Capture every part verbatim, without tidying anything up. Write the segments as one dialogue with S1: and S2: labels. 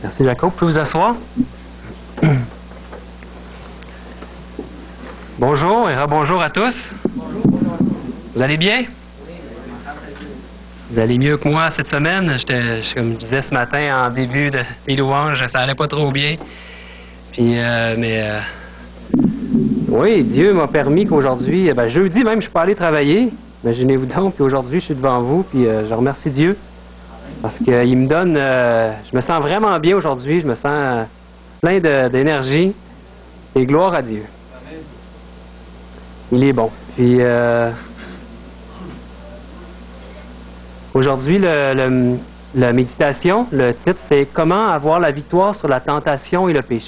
S1: Merci Jacob. Vous pouvez vous asseoir? Bonjour et rebonjour à tous.
S2: Bonjour, bonjour à tous.
S1: Vous allez bien?
S2: Oui,
S1: Vous allez mieux que moi cette semaine. J'étais, comme je disais ce matin en début de mes louanges, ça allait pas trop bien. Puis, euh, mais euh, oui, Dieu m'a permis qu'aujourd'hui, ben, jeudi même, je suis pas allé travailler. Imaginez-vous donc, puis aujourd'hui, je suis devant vous, puis euh, je remercie Dieu. Parce qu'il me donne, euh, je me sens vraiment bien aujourd'hui, je me sens euh, plein de, d'énergie, et gloire à Dieu. Il est bon. Puis, euh, aujourd'hui, le, le, la méditation, le titre, c'est « Comment avoir la victoire sur la tentation et le péché ».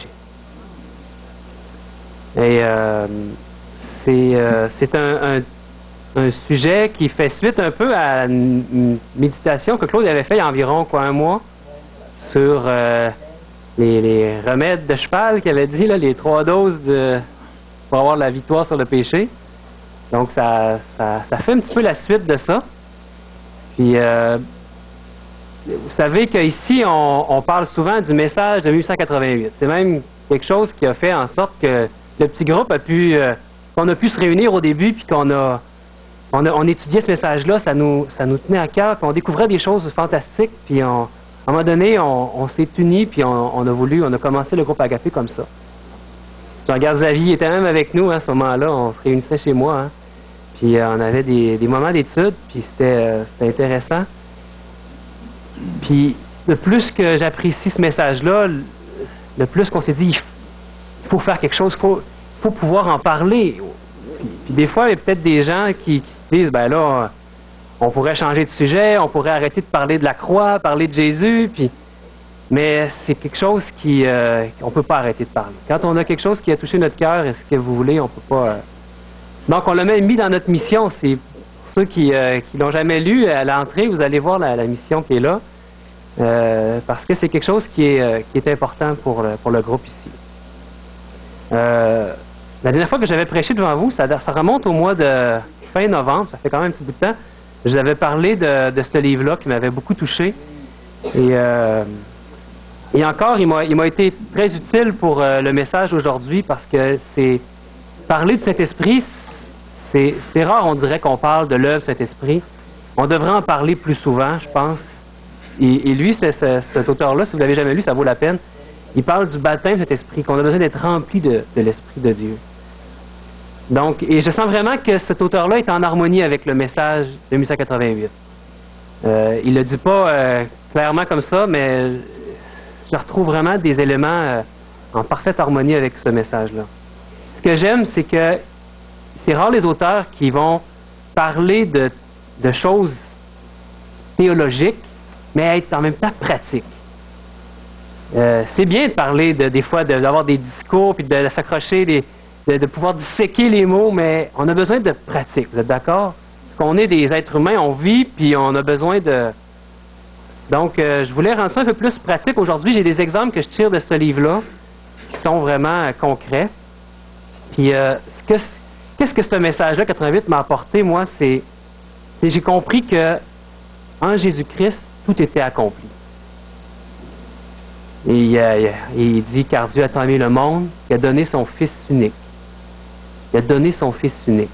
S1: Et euh, c'est, euh, c'est un, un un sujet qui fait suite un peu à une méditation que Claude avait fait il y a environ quoi, un mois sur euh, les, les remèdes de cheval qu'il avait dit, là, les trois doses de, pour avoir la victoire sur le péché. Donc ça, ça, ça fait un petit peu la suite de ça. Puis euh, vous savez qu'ici on, on parle souvent du message de mille huit cent quatre-vingt-huit. C'est même quelque chose qui a fait en sorte que le petit groupe a pu, euh, qu'on a pu se réunir au début puis qu'on a On, a, on étudiait ce message-là, ça nous, ça nous tenait à cœur, puis on découvrait des choses fantastiques, puis on, à un moment donné, on, on s'est unis, puis on, on a voulu, on a commencé le groupe Agapé comme ça. Jean-Garde Xavier était même avec nous hein, à ce moment-là, on se réunissait chez moi, hein, puis euh, on avait des, des moments d'étude, puis c'était, euh, c'était intéressant. Puis le plus que j'apprécie ce message-là, le plus qu'on s'est dit, il faut faire quelque chose, il faut, faut pouvoir en parler. Puis, puis des fois, il y a peut-être des gens qui, qui se disent, ben là, on pourrait changer de sujet, on pourrait arrêter de parler de la croix, parler de Jésus, puis mais c'est quelque chose qui euh, qu'on peut pas arrêter de parler. Quand on a quelque chose qui a touché notre cœur, est-ce que vous voulez, on peut pas. Euh... Donc on l'a même mis dans notre mission. C'est pour ceux qui euh, qui l'ont jamais lu, à l'entrée, vous allez voir la, la mission qui est là, euh, parce que c'est quelque chose qui est euh, qui est important pour le, pour le groupe ici. Euh, La dernière fois que j'avais prêché devant vous, ça, ça remonte au mois de fin novembre, ça fait quand même un petit bout de temps. Je vous avais parlé de, de ce livre-là qui m'avait beaucoup touché. Et, euh, et encore, il m'a, il m'a été très utile pour euh, le message aujourd'hui parce que c'est parler du Saint-Esprit, c'est, c'est rare, on dirait qu'on parle de l'œuvre Saint-Esprit. On devrait en parler plus souvent, je pense. Et, et lui, c'est, c'est, cet auteur-là, si vous ne l'avez jamais lu, ça vaut la peine. Il parle du baptême de cet esprit, qu'on a besoin d'être rempli de, de l'Esprit de Dieu. Donc, et je sens vraiment que cet auteur-là est en harmonie avec le message de mille huit cent quatre-vingt-huit. Euh, il ne le dit pas euh, clairement comme ça, mais je retrouve vraiment des éléments euh, en parfaite harmonie avec ce message-là. Ce que j'aime, c'est que c'est rare les auteurs qui vont parler de, de choses théologiques, mais être en même temps pratiques. Euh, c'est bien de parler de, des fois de, d'avoir des discours puis de, de s'accrocher, des, de, de pouvoir disséquer les mots, mais on a besoin de pratique. Vous êtes d'accord? Parce qu'on est des êtres humains, on vit puis on a besoin de. Donc, euh, je voulais rendre ça un peu plus pratique. Aujourd'hui, j'ai des exemples que je tire de ce livre-là qui sont vraiment euh, concrets. Puis, euh, ce que, qu'est-ce que ce message-là, quatre-vingt-huit, m'a apporté, moi, c'est, c'est j'ai compris que en Jésus-Christ, tout était accompli. Et il, euh, il dit, car Dieu a tant aimé le monde, qu'il a donné son Fils unique. Il a donné son Fils unique.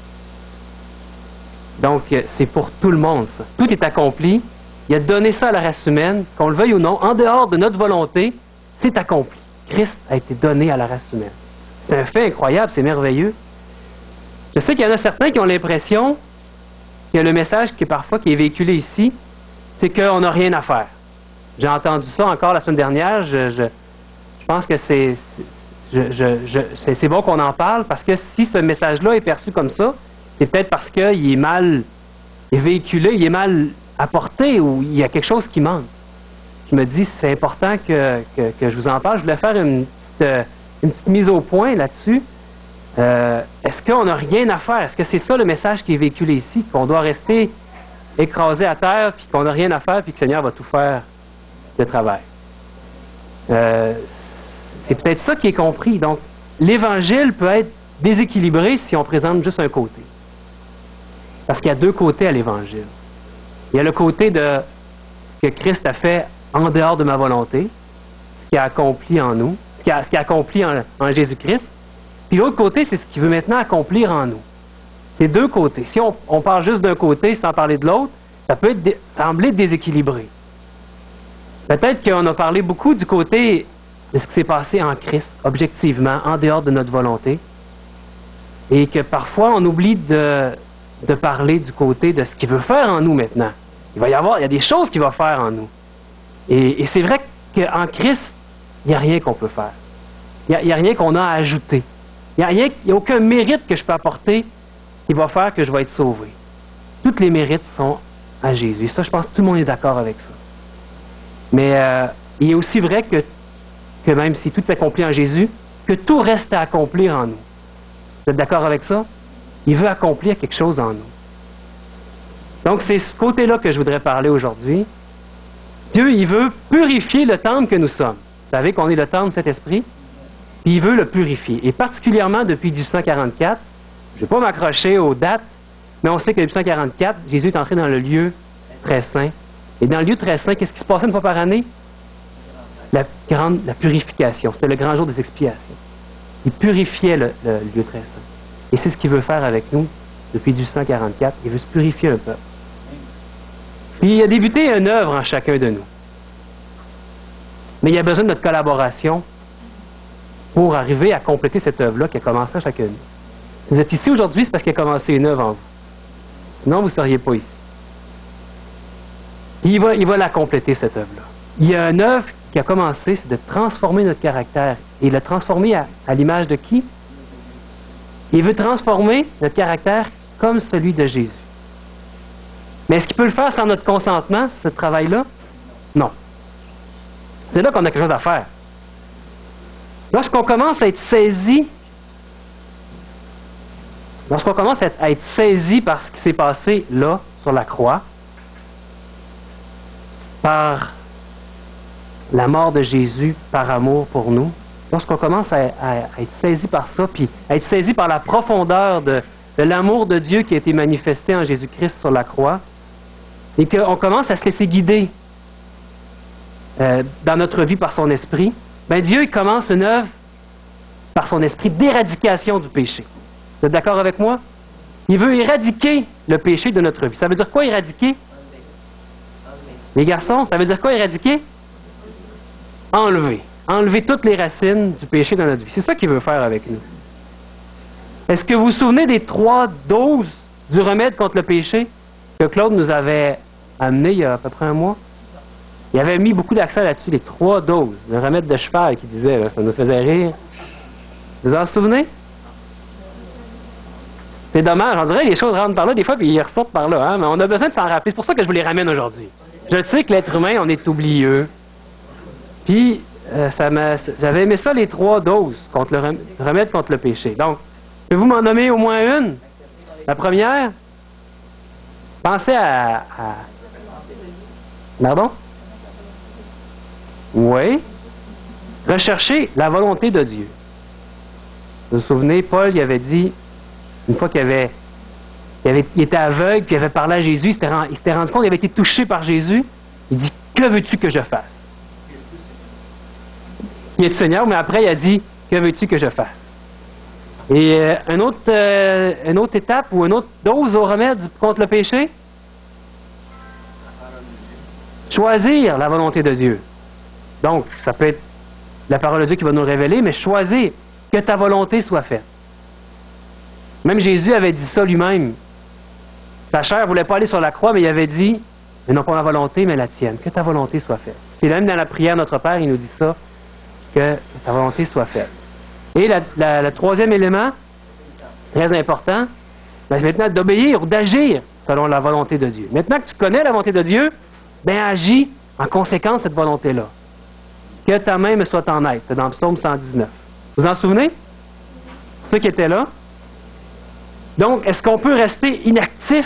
S1: Donc, c'est pour tout le monde, ça. Tout est accompli. Il a donné ça à la race humaine, qu'on le veuille ou non, en dehors de notre volonté, c'est accompli. Christ a été donné à la race humaine. C'est un fait incroyable, c'est merveilleux. Je sais qu'il y en a certains qui ont l'impression que le message qui est parfois qui est véhiculé ici, c'est qu'on n'a rien à faire. J'ai entendu ça encore la semaine dernière. Je, je, je pense que c'est, je, je, je, c'est, c'est bon qu'on en parle parce que si ce message-là est perçu comme ça, c'est peut-être parce qu'il est mal il est véhiculé, il est mal apporté ou il y a quelque chose qui manque. Je me dis, c'est important que, que, que je vous en parle. Je voulais faire une petite, une petite mise au point là-dessus. Euh, est-ce qu'on n'a rien à faire? Est-ce que c'est ça le message qui est véhiculé ici? Qu'on doit rester écrasé à terre puis qu'on n'a rien à faire puis que le Seigneur va tout faire de travail. Euh, c'est peut-être ça qui est compris. Donc, l'Évangile peut être déséquilibré si on présente juste un côté. Parce qu'il y a deux côtés à l'Évangile. Il y a le côté de ce que Christ a fait en dehors de ma volonté, qu'il a accompli en nous, ce qu'il a, ce qu'il a accompli en, en Jésus-Christ. Puis l'autre côté, c'est ce qu'il veut maintenant accomplir en nous. C'est deux côtés. Si on, on parle juste d'un côté sans parler de l'autre, ça peut être dé, sembler déséquilibré. Peut-être qu'on a parlé beaucoup du côté de ce qui s'est passé en Christ, objectivement, en dehors de notre volonté, et que parfois on oublie de, de parler du côté de ce qu'il veut faire en nous maintenant. Il va y avoir, il y a des choses qu'il va faire en nous. Et, et c'est vrai qu'en Christ, il n'y a rien qu'on peut faire. Il n'y a, a rien qu'on a à ajouter. Il n'y a, rien, il y a aucun mérite que je peux apporter qui va faire que je vais être sauvé. Tous les mérites sont à Jésus. Et ça, je pense que tout le monde est d'accord avec ça. Mais euh, il est aussi vrai que, que même si tout est accompli en Jésus, que tout reste à accomplir en nous. Vous êtes d'accord avec ça? Il veut accomplir quelque chose en nous. Donc, c'est ce côté-là que je voudrais parler aujourd'hui. Dieu, il veut purifier le temple que nous sommes. Vous savez qu'on est le temple de cet esprit, puis il veut le purifier. Et particulièrement depuis mille huit cent quarante-quatre, je ne vais pas m'accrocher aux dates, mais on sait que depuis mille huit cent quarante-quatre, Jésus est entré dans le lieu très saint. Et dans le lieu très saint, qu'est-ce qui se passait une fois par année? La grande, la purification. C'était le grand jour des expiations. Il purifiait le, le lieu très saint. Et c'est ce qu'il veut faire avec nous depuis mille huit cent quarante-quatre. Il veut se purifier un peu. Puis il a débuté une œuvre en chacun de nous. Mais il y a besoin de notre collaboration pour arriver à compléter cette œuvre-là qui a commencé en chacun de nous. Vous êtes ici aujourd'hui, c'est parce qu'il a commencé une œuvre en vous. Sinon, vous ne seriez pas ici. Il va, il va la compléter, cette œuvre-là. Il y a une œuvre qui a commencé, c'est de transformer notre caractère. Et le transformer à, à l'image de qui? Il veut transformer notre caractère comme celui de Jésus. Mais est-ce qu'il peut le faire sans notre consentement, ce travail-là? Non. C'est là qu'on a quelque chose à faire. Lorsqu'on commence à être saisi, lorsqu'on commence à être, à être saisi par ce qui s'est passé là, sur la croix, par la mort de Jésus, par amour pour nous, lorsqu'on commence à, à, à être saisi par ça, puis à être saisi par la profondeur de, de l'amour de Dieu qui a été manifesté en Jésus-Christ sur la croix, et qu'on commence à se laisser guider euh, dans notre vie par son esprit, bien Dieu il commence une œuvre par son esprit d'éradication du péché. Vous êtes d'accord avec moi? Il veut éradiquer le péché de notre vie. Ça veut dire quoi éradiquer? Les garçons, ça veut dire quoi éradiquer? Enlever. Enlever toutes les racines du péché dans notre vie. C'est ça qu'il veut faire avec nous. Est-ce que vous vous souvenez des trois doses du remède contre le péché que Claude nous avait amené il y a à peu près un mois? Il avait mis beaucoup d'accent là-dessus, les trois doses. Le remède de cheval qu'il disait, là, ça nous faisait rire. Vous vous en souvenez? C'est dommage, on dirait que les choses rentrent par là des fois puis ils ressortent par là, hein? Mais on a besoin de s'en rappeler. C'est pour ça que je vous les ramène aujourd'hui. Je sais que l'être humain, on est oublieux. Puis, euh, ça m'a, j'avais aimé ça, les trois doses contre le remède contre le péché. Donc, pouvez-vous m'en nommer au moins une? La première? Pensez à... à... Pardon? Oui. Recherchez la volonté de Dieu. Vous vous souvenez, Paul, il avait dit, une fois qu'il avait, il avait, il était aveugle, puis il avait parlé à Jésus, il s'était, rendu, il s'était rendu compte, il avait été touché par Jésus, il dit, que veux-tu que je fasse? Il est Seigneur, mais après il a dit, que veux-tu que je fasse? Et euh, une, autre, euh, une autre étape ou une autre dose au remède contre le péché? Choisir la volonté de Dieu. Donc, ça peut être la parole de Dieu qui va nous le révéler, mais choisir que ta volonté soit faite. Même Jésus avait dit ça lui-même. Sa chair ne voulait pas aller sur la croix, mais il avait dit, mais non pas ma volonté, mais la tienne. Que ta volonté soit faite. C'est même dans la prière Notre Père, il nous dit ça, que ta volonté soit faite. Et la, la, le troisième élément, très important, ben, c'est maintenant d'obéir ou d'agir selon la volonté de Dieu. Maintenant que tu connais la volonté de Dieu, ben agis en conséquence de cette volonté-là. Que ta main me soit en aide. C'est dans le psaume cent dix-neuf. Vous en souvenez? Ceux qui étaient là? Donc, est-ce qu'on peut rester inactif?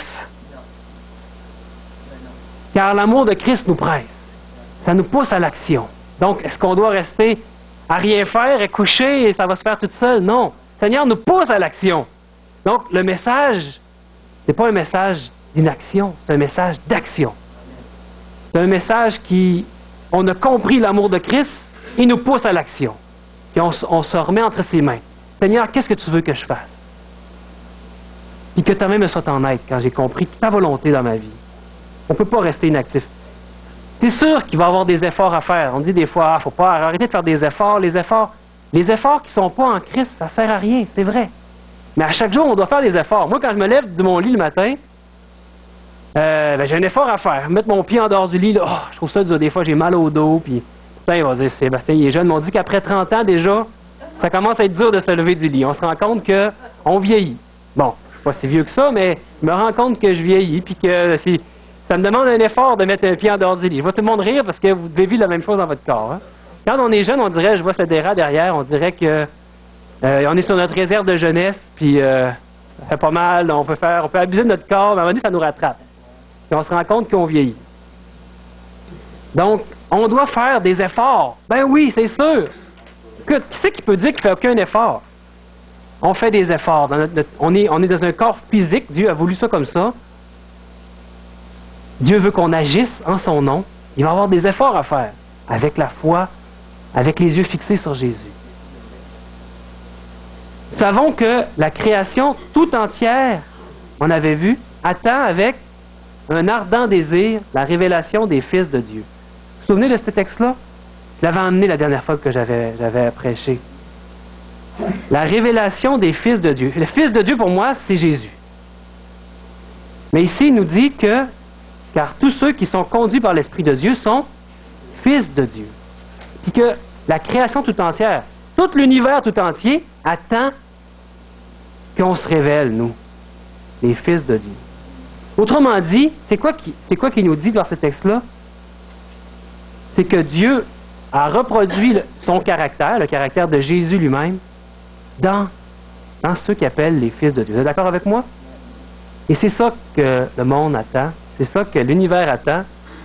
S1: Car l'amour de Christ nous presse. Ça nous pousse à l'action. Donc, est-ce qu'on doit rester à rien faire et coucher et ça va se faire tout seul? Non. Le Seigneur nous pousse à l'action. Donc, le message, c'est pas un message d'inaction, c'est un message d'action. C'est un message qui, on a compris l'amour de Christ, il nous pousse à l'action. Puis on, on se remet entre ses mains. Seigneur, qu'est-ce que tu veux que je fasse? Puis que ta main me soit en aide quand j'ai compris ta volonté dans ma vie. On ne peut pas rester inactif. C'est sûr qu'il va y avoir des efforts à faire. On dit des fois, ah, faut pas arrêter de faire des efforts. Les efforts, les efforts qui ne sont pas en Christ, ça ne sert à rien, c'est vrai. Mais à chaque jour, on doit faire des efforts. Moi, quand je me lève de mon lit le matin, euh, ben, j'ai un effort à faire. Mettre mon pied en dehors du lit, là, oh, je trouve ça dur. Des fois, j'ai mal au dos. Puis, putain, il va dire, Sébastien, il est jeune. On dit qu'après trente ans, déjà, ça commence à être dur de se lever du lit. On se rend compte qu'on vieillit. Bon, je ne suis pas si vieux que ça, mais je me rends compte que je vieillis. Puis que si, ça me demande un effort de mettre un pied en dehors du lit. Je vois tout le monde rire parce que vous devez vivre la même chose dans votre corps. Hein? Quand on est jeune, on dirait, je vois ce dérat derrière, on dirait que euh, on est sur notre réserve de jeunesse, puis euh, ça fait pas mal, on peut faire, on peut abuser de notre corps, mais à un moment donné, ça nous rattrape. Puis on se rend compte qu'on vieillit. Donc, on doit faire des efforts. Ben oui, c'est sûr. Que, qui c'est qui peut dire qu'il ne fait aucun effort? On fait des efforts. Dans notre, notre, on, est, on est dans un corps physique, Dieu a voulu ça comme ça. Dieu veut qu'on agisse en son nom. Il va y avoir des efforts à faire, avec la foi, avec les yeux fixés sur Jésus. Nous savons que la création tout entière, on avait vu, attend avec un ardent désir la révélation des fils de Dieu. Vous vous souvenez de ce texte-là? Je l'avais emmené la dernière fois que j'avais, j'avais prêché. La révélation des fils de Dieu. Le fils de Dieu, pour moi, c'est Jésus. Mais ici, il nous dit que, car tous ceux qui sont conduits par l'Esprit de Dieu sont fils de Dieu. Puis que la création tout entière, tout l'univers tout entier, attend qu'on se révèle, nous, les fils de Dieu. Autrement dit, c'est quoi qui, c'est quoi qu'il nous dit dans ce texte-là? C'est que Dieu a reproduit le, son caractère, le caractère de Jésus lui-même, dans, dans ceux qui appellent les fils de Dieu. Vous êtes d'accord avec moi? Et c'est ça que le monde attend, c'est ça que l'univers attend,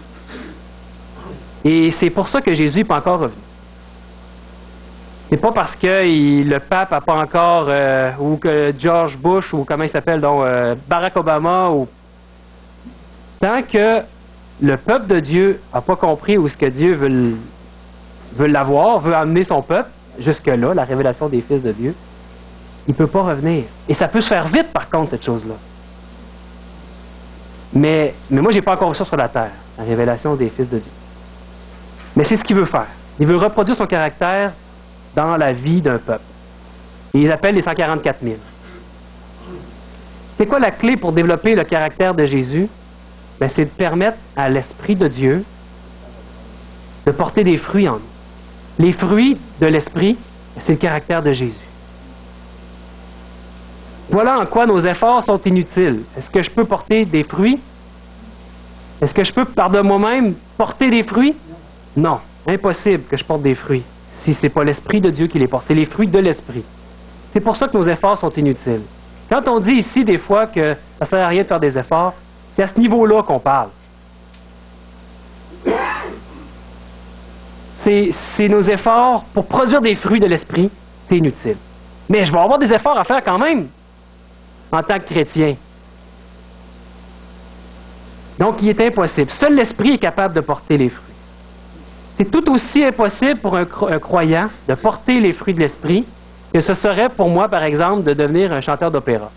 S1: et c'est pour ça que Jésus n'est pas encore revenu. C'est pas parce que il, le pape n'a pas encore, euh, ou que George Bush, ou comment il s'appelle, donc euh, Barack Obama, ou tant que le peuple de Dieu n'a pas compris où ce que Dieu veut, veut l'avoir, veut amener son peuple, jusque-là, la révélation des fils de Dieu, il ne peut pas revenir. Et ça peut se faire vite, par contre, cette chose-là. Mais, mais moi, je n'ai pas encore vu ça sur la terre, la révélation des fils de Dieu. Mais c'est ce qu'il veut faire. Il veut reproduire son caractère dans la vie d'un peuple. Et ils appellent les cent quarante-quatre mille. C'est quoi la clé pour développer le caractère de Jésus? Ben, c'est de permettre à l'Esprit de Dieu de porter des fruits en nous. Les fruits de l'Esprit, c'est le caractère de Jésus. Voilà en quoi nos efforts sont inutiles. Est-ce que je peux porter des fruits? Est-ce que je peux, par de moi-même, porter des fruits? Non, impossible que je porte des fruits si ce n'est pas l'Esprit de Dieu qui les porte. C'est les fruits de l'Esprit. C'est pour ça que nos efforts sont inutiles. Quand on dit ici, des fois, que ça ne sert à rien de faire des efforts, c'est à ce niveau-là qu'on parle. C'est, c'est nos efforts pour produire des fruits de l'Esprit, c'est inutile. Mais je vais avoir des efforts à faire quand même, en tant que chrétien. Donc, il est impossible. Seul l'Esprit est capable de porter les fruits. C'est tout aussi impossible pour un, cro- un croyant de porter les fruits de l'Esprit que ce serait pour moi, par exemple, de devenir un chanteur d'opéra.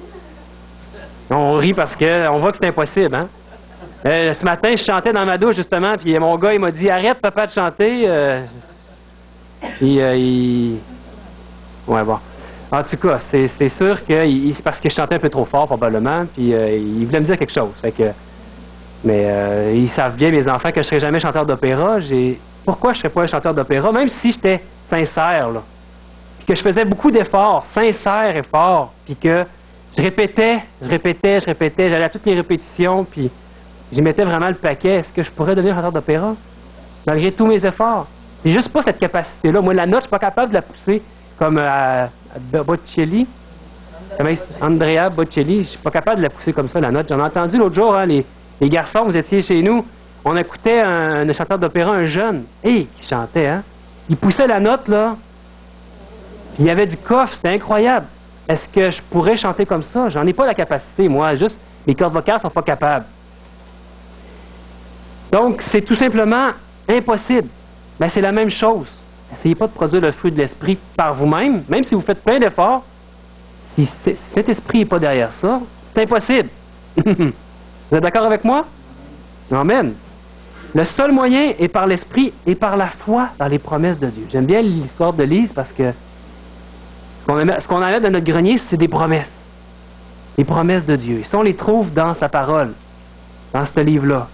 S1: On rit parce qu'on voit que c'est impossible, hein? Euh, ce matin, je chantais dans ma douche, justement, puis mon gars, il m'a dit « Arrête, papa, de chanter. Euh... » Puis, euh, il... Ouais, bon. En tout cas, c'est, c'est sûr que il, c'est parce que je chantais un peu trop fort, probablement, puis euh, il voulait me dire quelque chose. Fait que... Mais euh, ils savent bien, mes enfants, que je ne serai jamais chanteur d'opéra. J'ai... Pourquoi je ne serais pas un chanteur d'opéra, même si j'étais sincère, là? Puis que je faisais beaucoup d'efforts, sincères efforts, puis que je répétais, je répétais, je répétais, j'allais à toutes les répétitions, puis j'y mettais vraiment le paquet. Est-ce que je pourrais devenir chanteur d'opéra? Malgré tous mes efforts. J'ai juste pas cette capacité-là. Moi, la note, je suis pas capable de la pousser comme à, à Bocelli. Andrea Bocelli, je suis pas capable de la pousser comme ça, la note. J'en ai entendu l'autre jour, hein, les, les garçons, vous étiez chez nous, on écoutait un, un chanteur d'opéra, un jeune, et qui chantait, hein. Il poussait la note, là, puis il y avait du coffre, c'était incroyable. Est-ce que je pourrais chanter comme ça? J'en ai pas la capacité, moi, juste, mes cordes vocales sont pas capables. Donc, c'est tout simplement impossible. Ben, c'est la même chose Essayez pas de produire le fruit de l'esprit par vous-même, même si vous faites plein d'efforts. Si cet esprit n'est pas derrière ça, c'est impossible. Vous êtes d'accord avec moi? Amen. Le seul moyen est par l'esprit et par la foi dans les promesses de Dieu. J'aime bien l'histoire de Lise parce que ce qu'on a dans notre grenier, c'est des promesses. Les promesses de Dieu. Et ça, on les trouve dans sa parole, dans ce livre-là.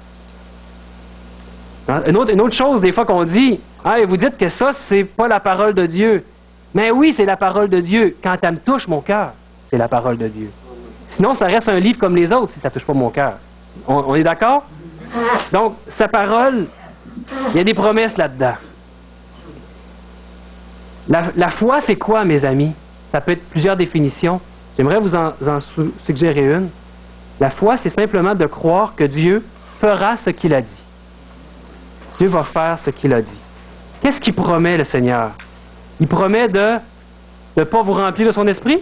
S1: Une autre, une autre chose, des fois, qu'on dit, ah, et vous dites que ça, c'est pas la parole de Dieu. Mais oui, c'est la parole de Dieu. Quand elle me touche mon cœur, c'est la parole de Dieu. Sinon, ça reste un livre comme les autres si ça touche pas mon cœur. On, on est d'accord? Donc, sa parole, il y a des promesses là-dedans. La, la foi, c'est quoi, mes amis? Ça peut être plusieurs définitions. J'aimerais vous en, en suggérer une. La foi, c'est simplement de croire que Dieu fera ce qu'il a dit. Dieu va faire ce qu'il a dit. Qu'est-ce qu'il promet, le Seigneur? Il promet de ne pas vous remplir de son esprit?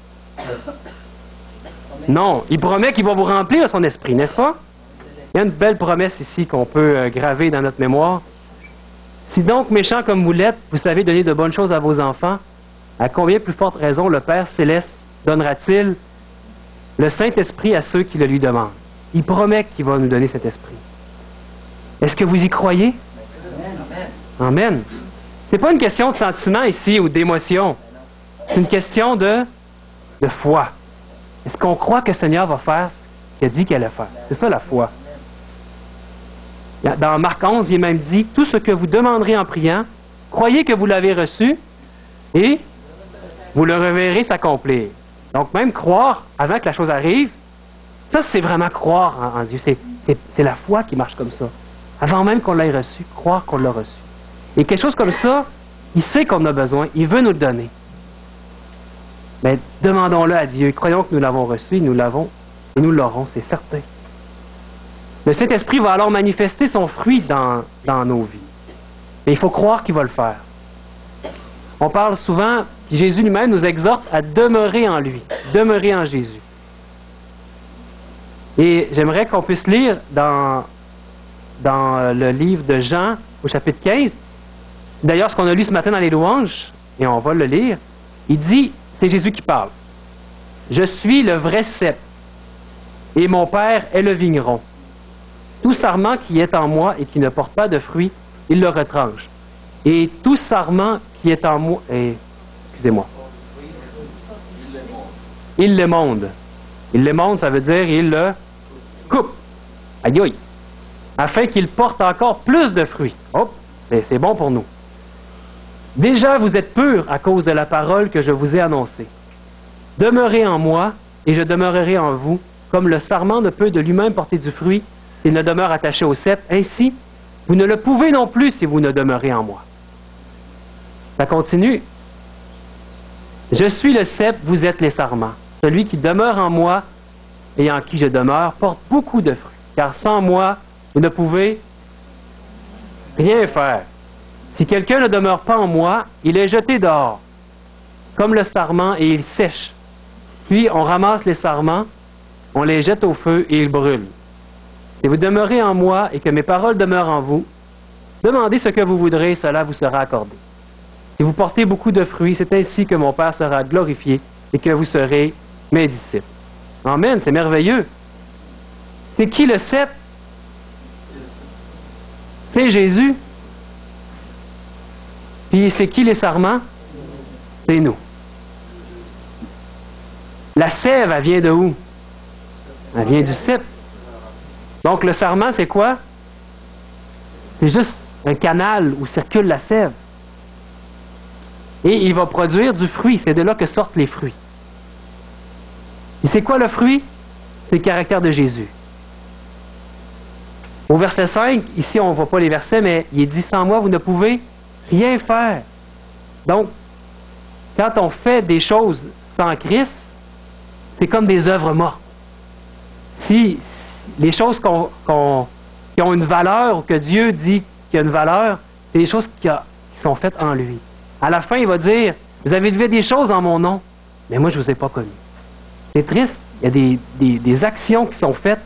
S1: Non, il promet qu'il va vous remplir de son esprit, n'est-ce pas? Il y a une belle promesse ici qu'on peut euh, graver dans notre mémoire. Si donc, méchants comme vous l'êtes, vous savez donner de bonnes choses à vos enfants, à combien plus forte raison le Père Céleste donnera-t-il le Saint-Esprit à ceux qui le lui demandent? Il promet qu'il va nous donner cet esprit. Est-ce que vous y croyez? Amen. Amen. C'est pas une question de sentiment ici ou d'émotion. C'est une question de, de foi. Est-ce qu'on croit que le Seigneur va faire ce qu'il a dit qu'il allait faire? C'est ça la foi. Dans Marc onze, il est même dit, tout ce que vous demanderez en priant, croyez que vous l'avez reçu et vous le reverrez s'accomplir. Donc même croire avant que la chose arrive, ça c'est vraiment croire en, en Dieu. C'est, c'est, c'est la foi qui marche comme ça. Avant même qu'on l'ait reçu, croire qu'on l'a reçu. Et quelque chose comme ça, il sait qu'on a besoin, il veut nous le donner. Mais demandons-le à Dieu, croyons que nous l'avons reçu, nous l'avons, et nous l'aurons, c'est certain. Le Saint-Esprit va alors manifester son fruit dans, dans nos vies. Mais il faut croire qu'il va le faire. On parle souvent, Jésus lui-même nous exhorte à demeurer en lui, demeurer en Jésus. Et j'aimerais qu'on puisse lire dans, dans le livre de Jean, au chapitre quinze, d'ailleurs ce qu'on a lu ce matin dans les louanges, et on va le lire, il dit, c'est Jésus qui parle, « Je suis le vrai cep, et mon Père est le vigneron. Tout sarment qui est en moi et qui ne porte pas de fruits, il le retranche. Et tout sarment qui est en moi... Eh, excusez-moi. Il l'émonde. Il l'émonde, ça veut dire il le coupe. Aïe aïe. Afin qu'il porte encore plus de fruits. Hop, c'est, c'est bon pour nous. Déjà, vous êtes purs à cause de la parole que je vous ai annoncée. Demeurez en moi, et je demeurerai en vous, comme le sarment ne peut de lui-même porter du fruit, s'il ne demeure attaché au cep. Ainsi, vous ne le pouvez non plus si vous ne demeurez en moi. Ça continue. Je suis le cep, vous êtes les sarments. Celui qui demeure en moi et en qui je demeure porte beaucoup de fruits. Car sans moi, vous ne pouvez rien faire. Si quelqu'un ne demeure pas en moi, il est jeté dehors, comme le sarment, et il sèche. Puis on ramasse les sarments, on les jette au feu et ils brûlent. Si vous demeurez en moi et que mes paroles demeurent en vous, demandez ce que vous voudrez, cela vous sera accordé. Si vous portez beaucoup de fruits, c'est ainsi que mon Père sera glorifié et que vous serez mes disciples. Amen, c'est merveilleux. C'est qui le cep? C'est Jésus. Puis c'est qui les sarments? C'est nous. La sève, elle vient de où? Elle vient du cep. Donc le sarment, c'est quoi? C'est juste un canal où circule la sève. Et il va produire du fruit. C'est de là que sortent les fruits. Et c'est quoi le fruit? C'est le caractère de Jésus. Au verset cinq, ici on ne voit pas les versets, mais il est dit, sans moi, vous ne pouvez rien faire. Donc, quand on fait des choses sans Christ, c'est comme des œuvres mortes. Si les choses qu'on, qu'on, qui ont une valeur, ou que Dieu dit qu'il y a une valeur, c'est des choses qui, a, qui sont faites en lui. À la fin, il va dire, vous avez fait des choses en mon nom, mais moi, je ne vous ai pas connu. C'est triste. Il y a des, des, des actions qui sont faites.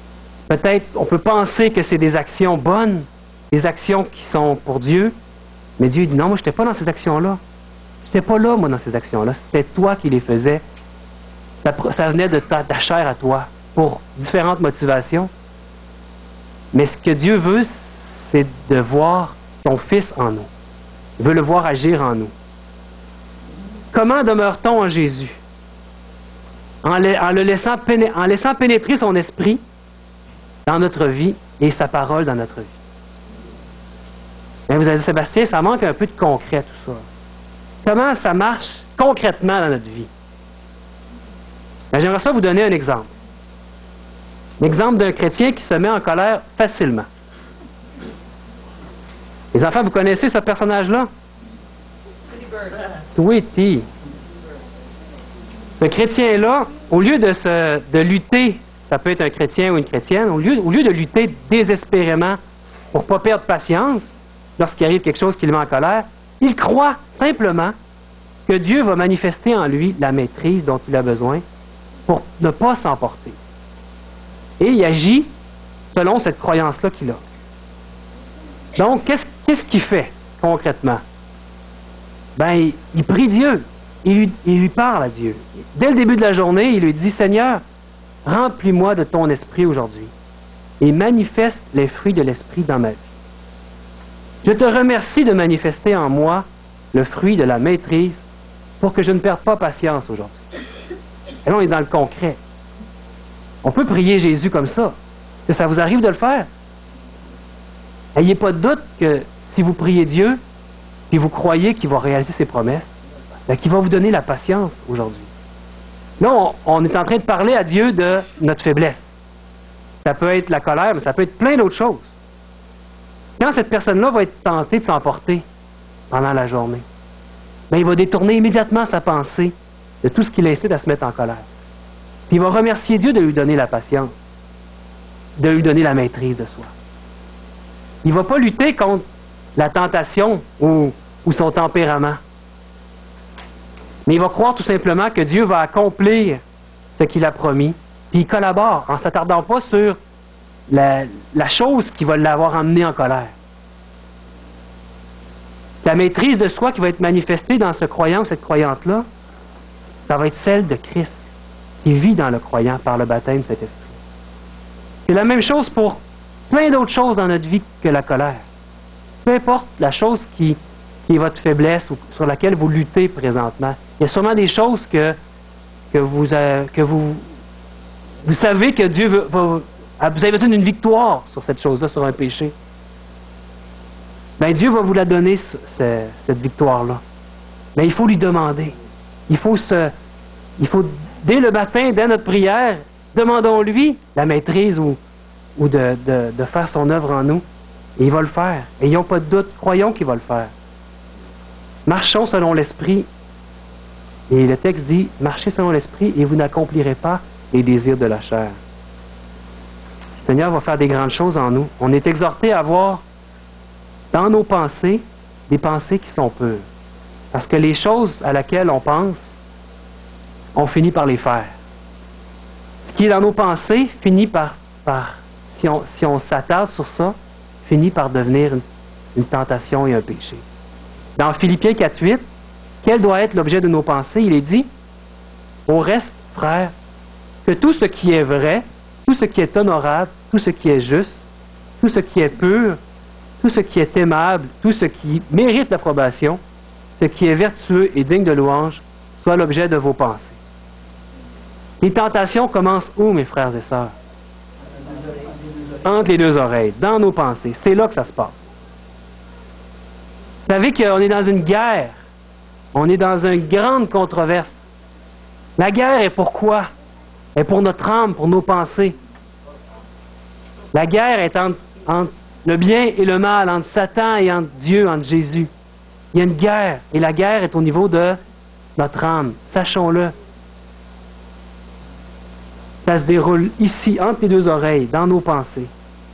S1: Peut-être, on peut penser que c'est des actions bonnes, des actions qui sont pour Dieu, Mais Dieu dit, non, moi, je n'étais pas dans ces actions-là. Je n'étais pas là, moi, dans ces actions-là. C'était toi qui les faisais. Ça, ça venait de ta, ta chair à toi, pour différentes motivations. Mais ce que Dieu veut, c'est de voir son Fils en nous. Il veut le voir agir en nous. Comment demeure-t-on en Jésus? En le, en le laissant, péné, en laissant pénétrer son esprit dans notre vie et sa parole dans notre vie. Mais vous avez dit, Sébastien, ça manque un peu de concret, tout ça. Comment ça marche concrètement dans notre vie? Ben, j'aimerais ça vous donner un exemple. L'exemple d'un chrétien qui se met en colère facilement. Les enfants, vous connaissez ce personnage-là? Tweety. Ce chrétien-là, au lieu de, se, de lutter, ça peut être un chrétien ou une chrétienne, au lieu, au lieu de lutter désespérément pour ne pas perdre patience lorsqu'il arrive quelque chose qui le met en colère, il croit simplement que Dieu va manifester en lui la maîtrise dont il a besoin pour ne pas s'emporter. Et il agit selon cette croyance-là qu'il a. Donc, qu'est-ce, qu'est-ce qu'il fait concrètement? Ben, il, il prie Dieu. Il lui, il lui parle à Dieu. Dès le début de la journée, il lui dit, Seigneur, remplis-moi de ton esprit aujourd'hui et manifeste les fruits de l'esprit dans ma vie. Je te remercie de manifester en moi le fruit de la maîtrise pour que je ne perde pas patience aujourd'hui. Et là, on est dans le concret. On peut prier Jésus comme ça. Que ça vous arrive de le faire. N'ayez pas de doute que si vous priez Dieu, puis vous croyez qu'il va réaliser ses promesses, bien, qu'il va vous donner la patience aujourd'hui. Là, on, on est en train de parler à Dieu de notre faiblesse. Ça peut être la colère, mais ça peut être plein d'autres choses. Quand cette personne-là va être tentée de s'emporter pendant la journée, bien, il va détourner immédiatement sa pensée de tout ce qui l'incite à se mettre en colère. Puis il va remercier Dieu de lui donner la patience, de lui donner la maîtrise de soi. Il ne va pas lutter contre la tentation ou, ou son tempérament. Mais il va croire tout simplement que Dieu va accomplir ce qu'il a promis, puis il collabore en ne s'attardant pas sur la, la chose qui va l'avoir emmené en colère. La maîtrise de soi qui va être manifestée dans ce croyant ou cette croyante-là, ça va être celle de Christ, qui vit dans le croyant par le baptême de cet esprit. C'est la même chose pour plein d'autres choses dans notre vie que la colère. Peu importe la chose qui, qui est votre faiblesse ou sur laquelle vous luttez présentement, il y a sûrement des choses que, que, vous, euh, que vous, vous savez que Dieu veut, va, vous avez besoin d'une victoire sur cette chose-là, sur un péché. Bien, Dieu va vous la donner, ce, cette victoire-là. Mais il faut lui demander. Il faut se, il faut, dès le matin, dès notre prière, demandons-lui la maîtrise ou, ou de, de, de faire son œuvre en nous. Et il va le faire. Ayons pas de doute, croyons qu'il va le faire. Marchons selon l'Esprit. Et le texte dit, marchez selon l'Esprit et vous n'accomplirez pas les désirs de la chair. Le Seigneur va faire des grandes choses en nous. On est exhorté à avoir dans nos pensées des pensées qui sont pures. Parce que les choses à laquelle on pense, on finit par les faire. Ce qui est dans nos pensées finit par, par si on, si on s'attarde sur ça, finit par devenir une, une tentation et un péché. Dans Philippiens quatre huit, quel doit être l'objet de nos pensées? Il est dit, au reste, frères, que tout ce qui est vrai, tout ce qui est honorable, tout ce qui est juste, tout ce qui est pur, tout ce qui est aimable, tout ce qui mérite l'approbation, ce qui est vertueux et digne de louange, soit l'objet de vos pensées. Les tentations commencent où, mes frères et sœurs? Entre les deux oreilles, dans nos pensées. C'est là que ça se passe. Vous savez qu'on est dans une guerre. On est dans une grande controverse. La guerre est pour quoi? Elle est pour notre âme, pour nos pensées. La guerre est entre, entre le bien et le mal, entre Satan et entre Dieu, entre Jésus. Il y a une guerre, et la guerre est au niveau de notre âme. Sachons-le. Ça se déroule ici, entre les deux oreilles, dans nos pensées.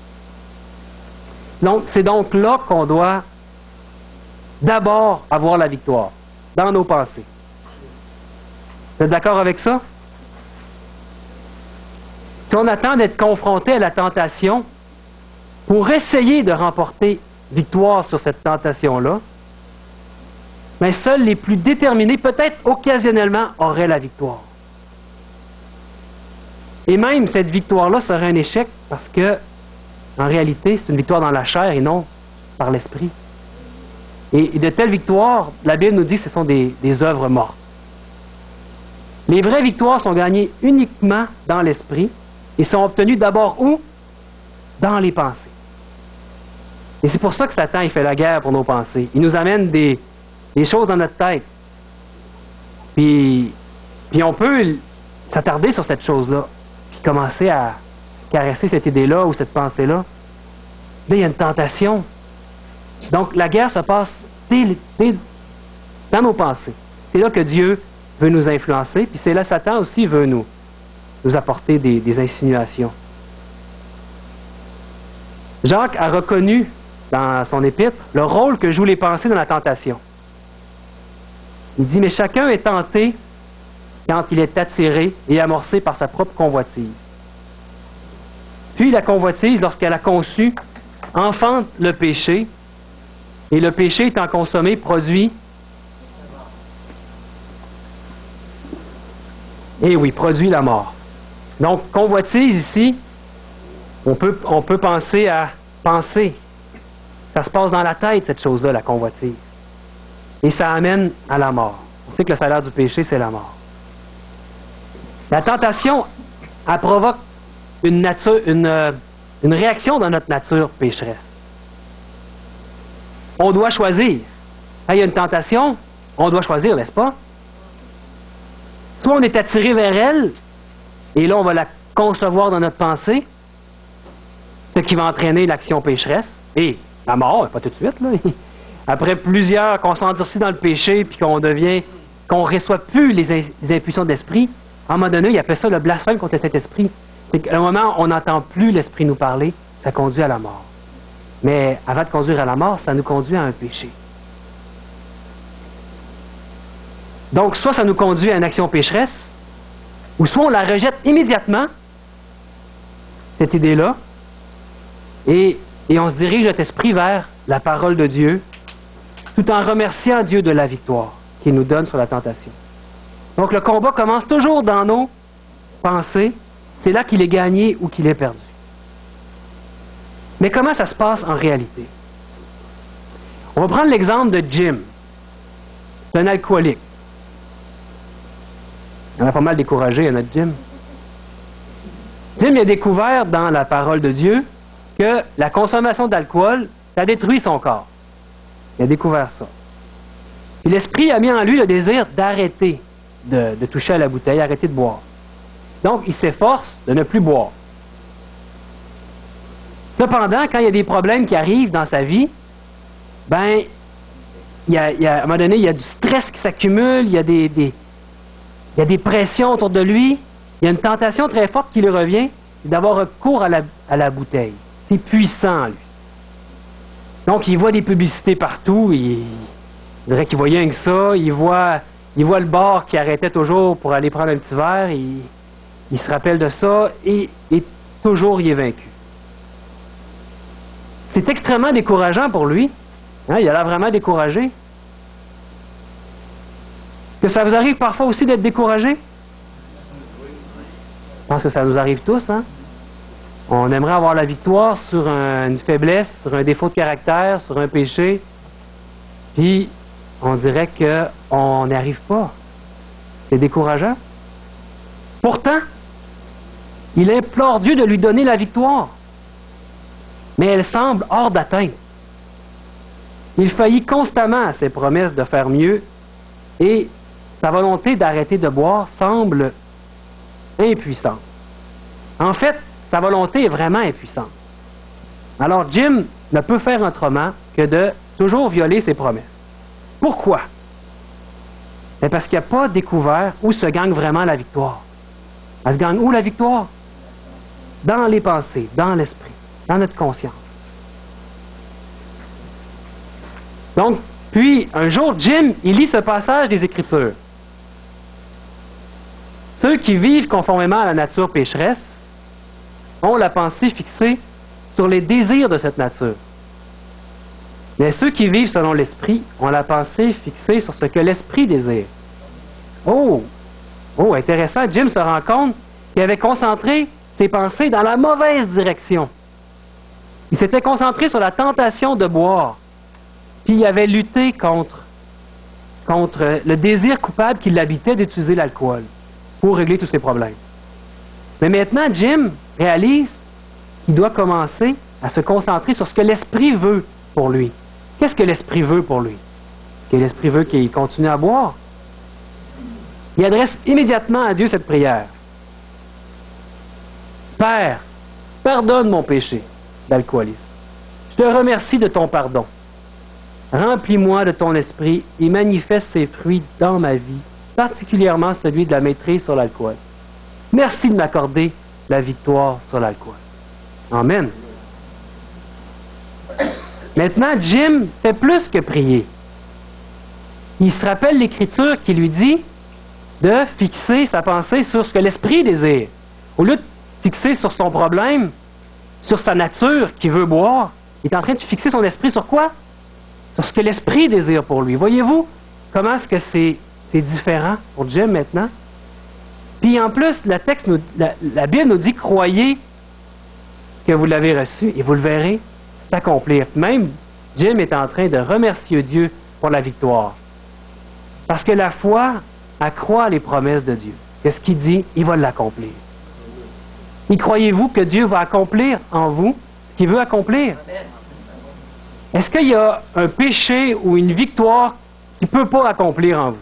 S1: Donc, c'est donc là qu'on doit d'abord avoir la victoire, dans nos pensées. Vous êtes d'accord avec ça? Si on attend d'être confronté à la tentation pour essayer de remporter victoire sur cette tentation-là, mais seuls les plus déterminés, peut-être occasionnellement, auraient la victoire. Et même cette victoire-là serait un échec parce que, en réalité, c'est une victoire dans la chair et non par l'esprit. Et, et de telles victoires, la Bible nous dit que ce sont des, des œuvres mortes. Les vraies victoires sont gagnées uniquement dans l'esprit et sont obtenues d'abord où? Dans les pensées. Et c'est pour ça que Satan il fait la guerre pour nos pensées. Il nous amène des, des choses dans notre tête. Puis, puis on peut s'attarder sur cette chose-là, puis commencer à caresser cette idée-là ou cette pensée-là. Là, il y a une tentation. Donc, la guerre se passe dès, dès, dans nos pensées. C'est là que Dieu veut nous influencer, puis c'est là que Satan aussi veut nous, nous apporter des, des insinuations. Jacques a reconnu dans son épître le rôle que jouent les pensées dans la tentation. Il dit, mais chacun est tenté quand il est attiré et amorcé par sa propre convoitise. Puis la convoitise, lorsqu'elle a conçu, enfante le péché, et le péché étant consommé produit, et oui, produit la mort. Donc, convoitise ici, on peut, on peut penser à penser. Ça se passe dans la tête, cette chose-là, la convoitise. Et ça amène à la mort. On sait que le salaire du péché, c'est la mort. La tentation, elle provoque une, nature, une, une réaction dans notre nature pécheresse. On doit choisir. Quand il y a une tentation, on doit choisir, n'est-ce pas? Soit on est attiré vers elle, et là on va la concevoir dans notre pensée, ce qui va entraîner l'action pécheresse, et la mort, pas tout de suite, là. Après plusieurs, qu'on s'endurcit dans le péché, puis qu'on devient, qu'on ne reçoit plus les, in, les impulsions de l'esprit, à un moment donné, il appelle ça le blasphème contre le Saint-Esprit. C'est qu'à un moment, on n'entend plus l'Esprit nous parler, ça conduit à la mort. Mais avant de conduire à la mort, ça nous conduit à un péché. Donc, soit ça nous conduit à une action pécheresse, ou soit on la rejette immédiatement, cette idée-là, et, et on se dirige notre esprit vers la parole de Dieu, tout en remerciant Dieu de la victoire qu'il nous donne sur la tentation. Donc, le combat commence toujours dans nos pensées. C'est là qu'il est gagné ou qu'il est perdu. Mais comment ça se passe en réalité? On va prendre l'exemple de Jim. C'est un alcoolique. Il y en a pas mal découragé à notre Jim. Jim a découvert dans la parole de Dieu que la consommation d'alcool, ça détruit son corps. Il a découvert ça. Puis l'Esprit a mis en lui le désir d'arrêter de, de toucher à la bouteille, arrêter de boire. Donc, il s'efforce de ne plus boire. Cependant, quand il y a des problèmes qui arrivent dans sa vie, ben, il y a, il y a, à un moment donné, il y a du stress qui s'accumule, il y a des, des, il y a des pressions autour de lui, il y a une tentation très forte qui lui revient, c'est d'avoir recours à la, à la bouteille. C'est puissant, lui. Donc, il voit des publicités partout, il, il dirait qu'il voyait rien que ça, il voit, il voit le bar qui arrêtait toujours pour aller prendre un petit verre, il, il se rappelle de ça, et, et toujours il est vaincu. C'est extrêmement décourageant pour lui. Hein, il a l'air vraiment découragé. Que ça vous arrive parfois aussi d'être découragé? Je pense que ça nous arrive tous, hein? On aimerait avoir la victoire sur un, une faiblesse, sur un défaut de caractère, sur un péché, puis on dirait qu'on n'y arrive pas. C'est décourageant. Pourtant, il implore Dieu de lui donner la victoire, mais elle semble hors d'atteinte. Il faillit constamment à ses promesses de faire mieux, et sa volonté d'arrêter de boire semble impuissante. En fait, sa volonté est vraiment impuissante. Alors Jim ne peut faire autrement que de toujours violer ses promesses. Pourquoi? C'est parce qu'il n'a pas découvert où se gagne vraiment la victoire. Elle se gagne où la victoire? Dans les pensées, dans l'esprit, dans notre conscience. Donc, puis, un jour, Jim, il lit ce passage des Écritures. Ceux qui vivent conformément à la nature pécheresse ont la pensée fixée sur les désirs de cette nature. Mais ceux qui vivent selon l'Esprit ont la pensée fixée sur ce que l'Esprit désire. Oh! Oh, intéressant. Jim se rend compte qu'il avait concentré ses pensées dans la mauvaise direction. Il s'était concentré sur la tentation de boire. Puis il avait lutté contre, contre le désir coupable qui l'habitait d'utiliser l'alcool pour régler tous ses problèmes. Mais maintenant, Jim réalise qu'il doit commencer à se concentrer sur ce que l'Esprit veut pour lui. Qu'est-ce que l'Esprit veut pour lui? Est-ce que l'Esprit veut qu'il continue à boire? Il adresse immédiatement à Dieu cette prière. Père, pardonne mon péché d'alcoolisme. Je te remercie de ton pardon. Remplis-moi de ton esprit et manifeste ses fruits dans ma vie, particulièrement celui de la maîtrise sur l'alcool. Merci de m'accorder la victoire sur l'alcool. Amen. Maintenant, Jim fait plus que prier. Il se rappelle l'Écriture qui lui dit de fixer sa pensée sur ce que l'Esprit désire. Au lieu de fixer sur son problème, sur sa nature qui veut boire, il est en train de fixer son esprit sur quoi? Sur ce que l'Esprit désire pour lui. Voyez-vous comment est-ce que c'est, c'est différent pour Jim maintenant? Puis en plus, la, texte nous, la, la Bible nous dit « Croyez que vous l'avez reçu et vous le verrez s'accomplir. » Même Jim est en train de remercier Dieu pour la victoire. Parce que la foi accroît les promesses de Dieu. Qu'est-ce qu'il dit? Il va l'accomplir. Et croyez-vous que Dieu va accomplir en vous ce qu'il veut accomplir? Est-ce qu'il y a un péché ou une victoire qu'il ne peut pas accomplir en vous?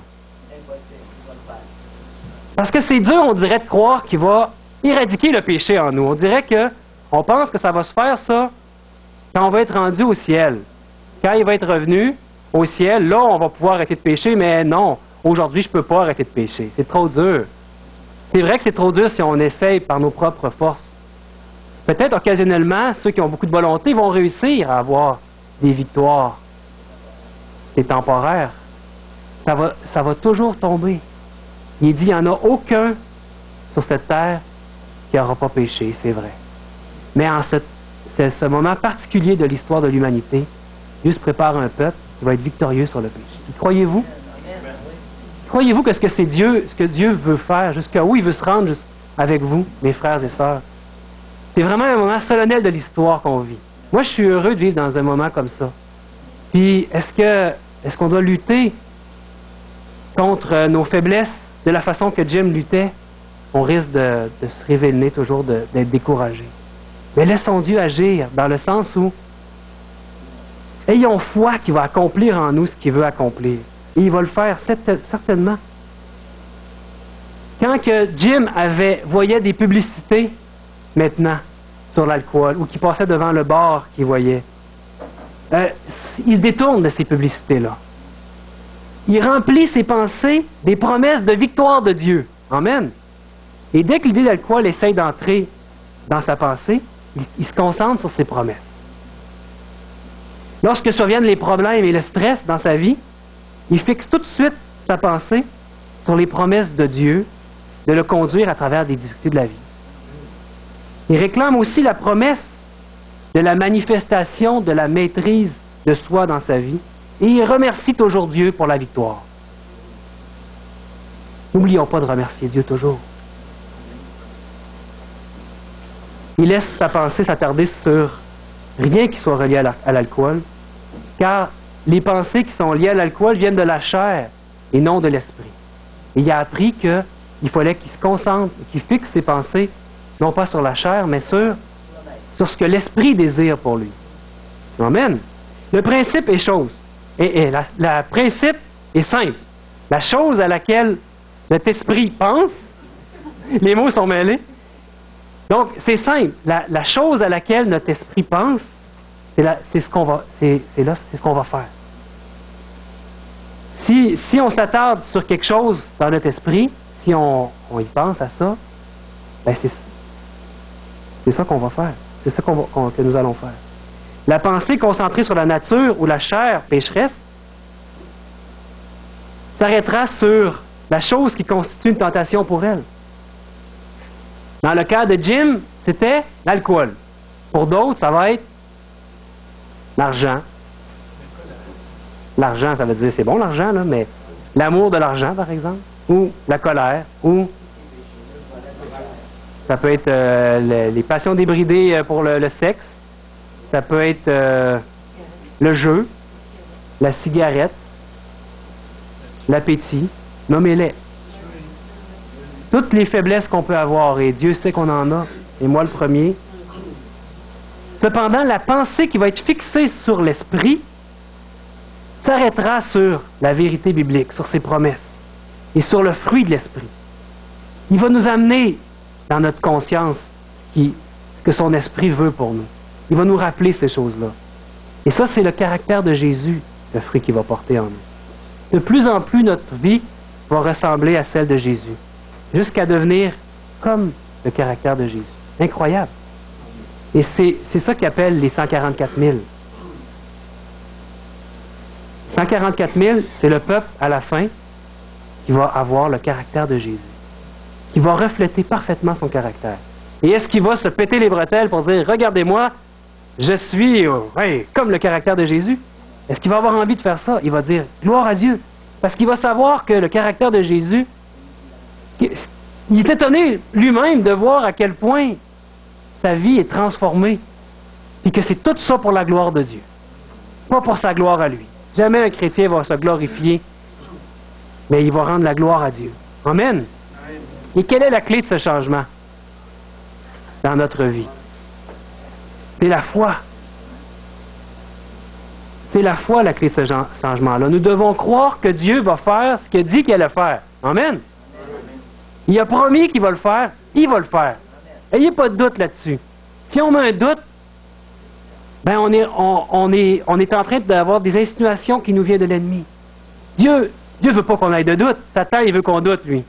S1: Parce que c'est dur, on dirait, de croire qu'il va éradiquer le péché en nous. On dirait que on pense que ça va se faire, ça, quand on va être rendu au ciel. Quand il va être revenu au ciel, là, on va pouvoir arrêter de pécher, mais non, aujourd'hui, je ne peux pas arrêter de pécher. C'est trop dur. C'est vrai que c'est trop dur si on essaye par nos propres forces. Peut-être occasionnellement, ceux qui ont beaucoup de volonté vont réussir à avoir des victoires. C'est temporaire. Ça va, ça va toujours tomber. Il dit, il n'y en a aucun sur cette terre qui n'aura pas péché, c'est vrai. Mais en ce, ce, ce moment particulier de l'histoire de l'humanité, Dieu se prépare un peuple qui va être victorieux sur le péché. Et croyez-vous? Croyez-vous que ce que c'est Dieu, ce que Dieu veut faire, jusqu'à où il veut se rendre avec vous, mes frères et sœurs? C'est vraiment un moment solennel de l'histoire qu'on vit. Moi, je suis heureux de vivre dans un moment comme ça. Puis, est-ce que est-ce qu'on doit lutter contre nos faiblesses de la façon que Jim luttait? On risque de, de se révéler toujours, de, d'être découragé. Mais laissons Dieu agir dans le sens où ayons foi qu'il va accomplir en nous ce qu'il veut accomplir. Et il va le faire certainement. Quand que Jim avait, voyait des publicités maintenant sur l'alcool ou qui passait devant le bar qu'il voyait, euh, il se détourne de ces publicités-là. Il remplit ses pensées des promesses de victoire de Dieu. Amen. Et dès que l'idée d'alcool essaye d'entrer dans sa pensée, il, il se concentre sur ses promesses. Lorsque surviennent les problèmes et le stress dans sa vie, il fixe tout de suite sa pensée sur les promesses de Dieu, de le conduire à travers des difficultés de la vie. Il réclame aussi la promesse de la manifestation de la maîtrise de soi dans sa vie, et il remercie toujours Dieu pour la victoire. N'oublions pas de remercier Dieu toujours. Il laisse sa pensée s'attarder sur rien qui soit relié à l'alcool, car les pensées qui sont liées à l'alcool viennent de la chair et non de l'esprit. Et il a appris qu'il fallait qu'il se concentre, qu'il fixe ses pensées, non pas sur la chair, mais sur, sur ce que l'esprit désire pour lui. Amen. Le principe est chose. Et, et la, la principe est simple. La chose à laquelle notre esprit pense, les mots sont mêlés. Donc, c'est simple. La, la chose à laquelle notre esprit pense, c'est, la, c'est ce qu'on va, c'est, c'est là, c'est ce qu'on va faire. Si, si on s'attarde sur quelque chose dans notre esprit, si on, on y pense à ça, ben c'est, c'est ça qu'on va faire. C'est ça qu'on va, qu'on, que nous allons faire. La pensée concentrée sur la nature ou la chair pécheresse s'arrêtera sur la chose qui constitue une tentation pour elle. Dans le cas de Jim, c'était l'alcool. Pour d'autres, ça va être l'argent, L'argent, ça veut dire, c'est bon l'argent, là, mais l'amour de l'argent, par exemple, ou la colère, ou ça peut être euh, le, les passions débridées pour le, le sexe, ça peut être euh, le jeu, la cigarette, l'appétit, nommez-les. Toutes les faiblesses qu'on peut avoir, et Dieu sait qu'on en a, et moi le premier. Cependant, la pensée qui va être fixée sur l'esprit s'arrêtera sur la vérité biblique, sur ses promesses, et sur le fruit de l'esprit. Il va nous amener dans notre conscience qui, ce que son esprit veut pour nous. Il va nous rappeler ces choses-là. Et ça, c'est le caractère de Jésus, le fruit qu'il va porter en nous. De plus en plus, notre vie va ressembler à celle de Jésus, jusqu'à devenir comme le caractère de Jésus. Incroyable. Et c'est, c'est ça qu'ils appellent les cent quarante-quatre mille. cent quarante-quatre mille, c'est le peuple, à la fin, qui va avoir le caractère de Jésus, qui va refléter parfaitement son caractère. Et est-ce qu'il va se péter les bretelles pour dire « Regardez-moi, je suis oh, ouais, comme le caractère de Jésus ». Est-ce qu'il va avoir envie de faire ça? Il va dire « Gloire à Dieu ». Parce qu'il va savoir que le caractère de Jésus, il est étonné lui-même de voir à quel point sa vie est transformée, et que c'est tout ça pour la gloire de Dieu, pas pour sa gloire à lui. Jamais un chrétien va se glorifier, mais il va rendre la gloire à Dieu. Amen. Et quelle est la clé de ce changement dans notre vie? C'est la foi. C'est la foi la clé de ce changement-là. Nous devons croire que Dieu va faire ce qu'il dit qu'il allait faire. Amen. Il a promis qu'il va le faire, il va le faire. Ayez pas de doute là-dessus. Si on a un doute, ben on est, on, on est, on est en train d'avoir des insinuations qui nous viennent de l'ennemi. Dieu, Dieu veut pas qu'on ait de doute. Satan, il veut qu'on doute, lui.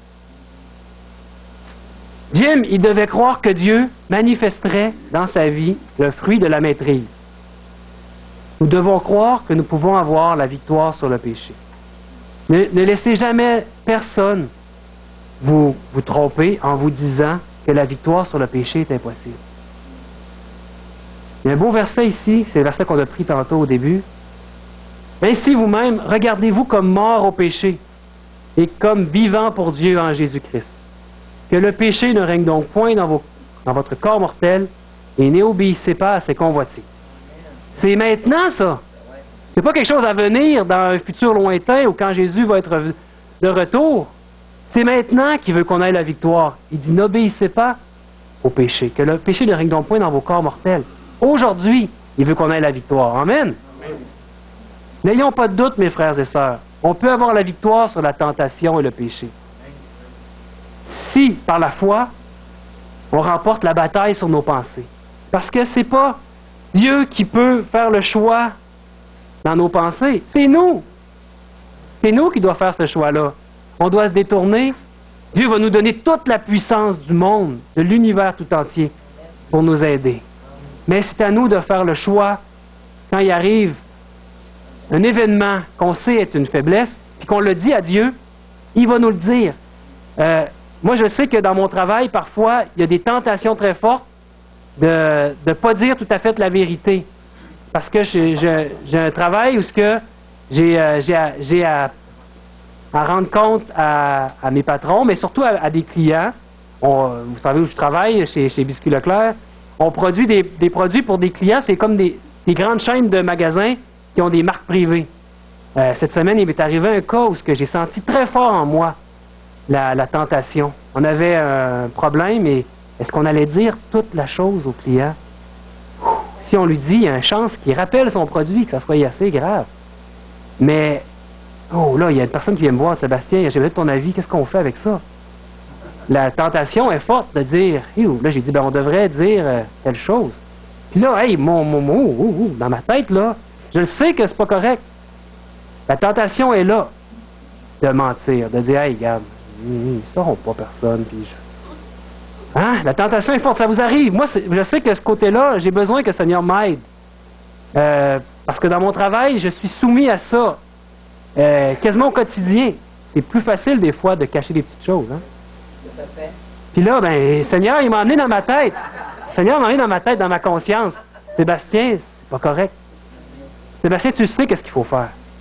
S1: Jim, il devait croire que Dieu manifesterait dans sa vie le fruit de la maîtrise. Nous devons croire que nous pouvons avoir la victoire sur le péché. Ne, ne laissez jamais personne vous, vous tromper en vous disant que la victoire sur le péché est impossible. Il y a un beau verset ici, c'est le verset qu'on a pris tantôt au début. Ainsi vous-même, regardez-vous comme mort au péché et comme vivant pour Dieu en Jésus-Christ. Que le péché ne règne donc point dans, vos, dans votre corps mortel et n'obéissez pas à ses convoitises. C'est maintenant, ça. C'est pas quelque chose à venir dans un futur lointain ou quand Jésus va être de retour. C'est maintenant qu'il veut qu'on ait la victoire. Il dit, n'obéissez pas au péché. Que le péché ne règne donc point dans vos corps mortels. Aujourd'hui, il veut qu'on ait la victoire. Amen. Amen. N'ayons pas de doute, mes frères et sœurs. On peut avoir la victoire sur la tentation et le péché. Si, par la foi, on remporte la bataille sur nos pensées. Parce que c'est pas Dieu qui peut faire le choix dans nos pensées. C'est nous. C'est nous qui doit faire ce choix-là. On doit se détourner. Dieu va nous donner toute la puissance du monde, de l'univers tout entier, pour nous aider. Mais c'est à nous de faire le choix, quand il arrive un événement qu'on sait être une faiblesse, puis qu'on le dit à Dieu, il va nous le dire. Euh, moi, je sais que dans mon travail, parfois, il y a des tentations très fortes de ne pas dire tout à fait la vérité. Parce que j'ai, j'ai, j'ai un travail où ce que j'ai, euh, j'ai, à, j'ai à, à rendre compte à, à mes patrons, mais surtout à, à des clients. On, vous savez où je travaille, chez, chez Biscuit Leclerc. On produit des, des produits pour des clients, c'est comme des, des grandes chaînes de magasins qui ont des marques privées. Euh, cette semaine, il m'est arrivé un cas où ce que j'ai senti très fort en moi la, la tentation. On avait un problème et est-ce qu'on allait dire toute la chose au client? Si on lui dit, il y a une chance qu'il rappelle son produit, que ça soit assez grave. Mais, oh là, il y a une personne qui vient me voir, Sébastien, j'ai besoin de ton avis, qu'est-ce qu'on fait avec ça? La tentation est forte de dire, là j'ai dit, ben on devrait dire euh, telle chose. Puis là, hey, mon, mon, mon, oh, oh, oh, dans ma tête, là, je le sais que c'est pas correct. La tentation est là de mentir, de dire, hey, regarde, ils ne sauront pas personne, puis je... Hein? La tentation est forte, ça vous arrive. Moi, je sais que ce côté-là, j'ai besoin que le Seigneur m'aide. Euh, parce que dans mon travail, je suis soumis à ça, euh, quasiment au quotidien. C'est plus facile, des fois, de cacher des petites choses, hein? Puis là, ben, Seigneur, il m'a emmené dans ma tête. Seigneur m'a emmené dans ma tête, dans ma conscience. Sébastien, c'est pas correct. Sébastien, tu sais qu'est-ce qu'il faut faire.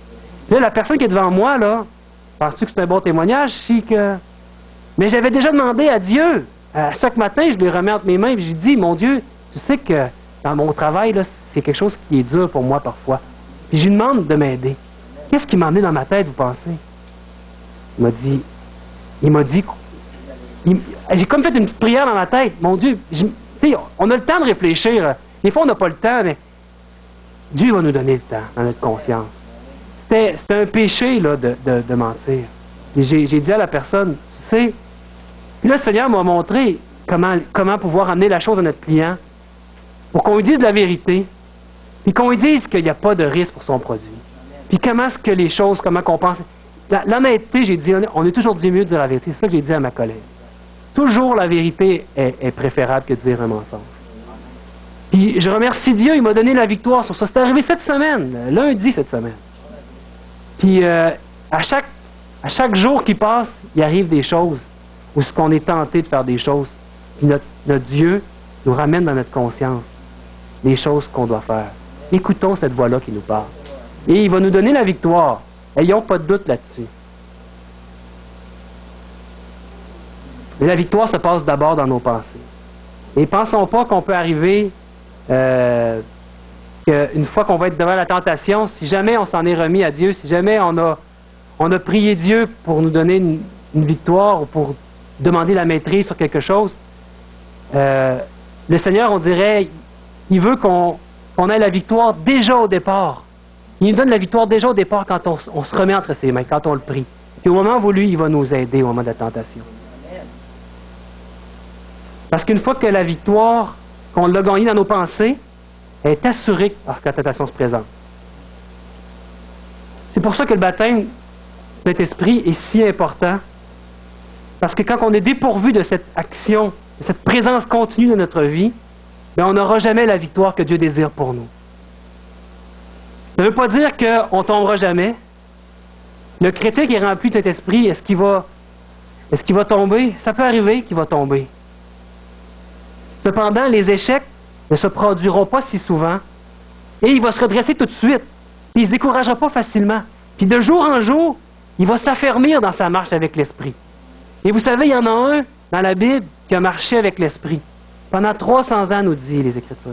S1: Là, la personne qui est devant moi, là, penses-tu que c'est un bon témoignage? Si que... Mais j'avais déjà demandé à Dieu. À chaque matin, je lui remets entre mes mains et j'ai dit, mon Dieu, tu sais que dans mon travail, là, c'est quelque chose qui est dur pour moi parfois. Puis je lui demande de m'aider. Qu'est-ce qui m'a amené dans ma tête, vous pensez? Il m'a dit, il m'a dit, il, j'ai comme fait une petite prière dans ma tête. Mon Dieu, je, tu sais, on a le temps de réfléchir. Des fois, on n'a pas le temps, mais Dieu va nous donner le temps dans notre conscience. C'était, c'était un péché, là, de, de, de mentir. Et j'ai, j'ai dit à la personne, tu sais, puis là, le Seigneur m'a montré comment, comment pouvoir amener la chose à notre client pour qu'on lui dise la vérité, puis qu'on lui dise qu'il n'y a pas de risque pour son produit. Puis comment est-ce que les choses, comment qu'on pense... La, l'honnêteté, j'ai dit, on est toujours dit mieux de dire la vérité. C'est ça que j'ai dit à ma collègue. Toujours la vérité est, est préférable que de dire un mensonge. Puis je remercie Dieu, il m'a donné la victoire sur ça. C'est arrivé cette semaine, lundi cette semaine. Puis euh, à chaque à chaque jour qui passe, il arrive des choses où ce qu'on est tenté de faire des choses. Puis notre, notre Dieu nous ramène dans notre conscience les choses qu'on doit faire. Écoutons cette voix-là qui nous parle. Et il va nous donner la victoire. Ayons pas de doute là-dessus. Mais la victoire se passe d'abord dans nos pensées. Et pensons pas qu'on peut arriver, euh, qu'une fois qu'on va être devant la tentation, si jamais on s'en est remis à Dieu, si jamais on a, on a prié Dieu pour nous donner une, une victoire ou pour demander la maîtrise sur quelque chose, euh, le Seigneur, on dirait, il veut qu'on, qu'on ait la victoire déjà au départ. Il nous donne la victoire déjà au départ quand on, on se remet entre ses mains, quand on le prie. Et au moment voulu, il va nous aider au moment de la tentation. Parce qu'une fois que la victoire, qu'on l'a gagnée dans nos pensées, est assurée lorsque la tentation se présente. C'est pour ça que le baptême de Saint-Esprit est si important. Parce que quand on est dépourvu de cette action, de cette présence continue de notre vie, bien, on n'aura jamais la victoire que Dieu désire pour nous. Ça ne veut pas dire qu'on ne tombera jamais. Le chrétien qui est rempli de cet esprit, est-ce qu'il va, est-ce qu'il va tomber? Ça peut arriver qu'il va tomber. Cependant, les échecs ne se produiront pas si souvent et il va se redresser tout de suite. Puis il ne se découragera pas facilement. Puis de jour en jour, il va s'affermir dans sa marche avec l'Esprit. Et vous savez, il y en a un dans la Bible qui a marché avec l'Esprit. Pendant trois cents ans, nous dit les Écritures.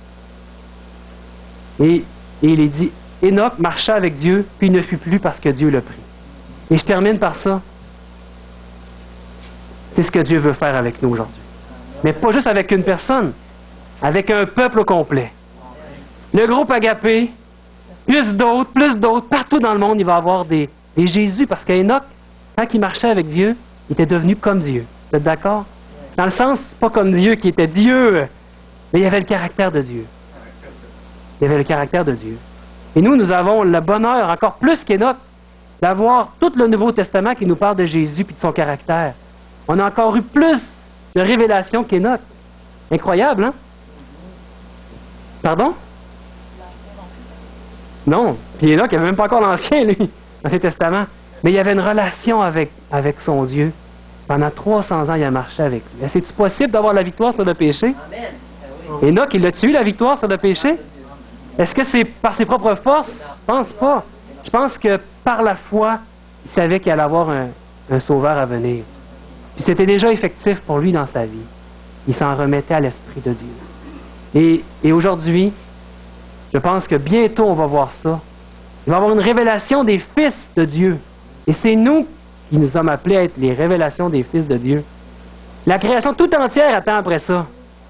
S1: Et, et il est dit, Enoch marcha avec Dieu, puis il ne fut plus parce que Dieu l'a pris. Et je termine par ça. C'est ce que Dieu veut faire avec nous aujourd'hui. Mais pas juste avec une personne, avec un peuple au complet. Le groupe Agapé, plus d'autres, plus d'autres, partout dans le monde, il va y avoir des, des Jésus, parce qu'Enoch, quand il marchait avec Dieu, il était devenu comme Dieu. Vous êtes d'accord? Dans le sens, pas comme Dieu qui était Dieu, mais il y avait le caractère de Dieu. Il y avait le caractère de Dieu. Et nous, nous avons le bonheur, encore plus qu'Enoch, d'avoir tout le Nouveau Testament qui nous parle de Jésus et de son caractère. On a encore eu plus de révélation qu'Enoch. Incroyable, hein? Pardon? Non. Puis Enoch, il n'avait même pas encore l'Ancien, lui, dans ses testaments. Mais il y avait une relation avec, avec son Dieu. Pendant trois cents ans, il a marché avec lui. Est-ce possible d'avoir la victoire sur le péché? Amen. Enoch, il a-tu eu la victoire sur le péché? Est-ce que c'est par ses propres forces? Je pense pas. Je pense que par la foi, il savait qu'il allait avoir un, un sauveur à venir. Puis c'était déjà effectif pour lui dans sa vie. Il s'en remettait à l'Esprit de Dieu. Et, et aujourd'hui, je pense que bientôt on va voir ça. Il va y avoir une révélation des fils de Dieu. Et c'est nous qui nous sommes appelés à être les révélations des fils de Dieu. La création tout entière attend après ça.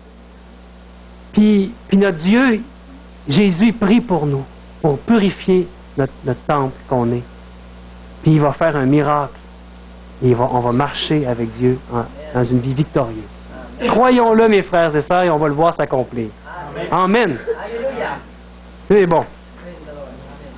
S1: Puis, puis notre Dieu, Jésus prie pour nous, pour purifier notre, notre temple qu'on est. Puis il va faire un miracle. Et va, on va marcher avec Dieu en, dans une vie victorieuse. Croyons-le, mes frères et sœurs, et on va le voir s'accomplir. Amen. Amen. C'est bon.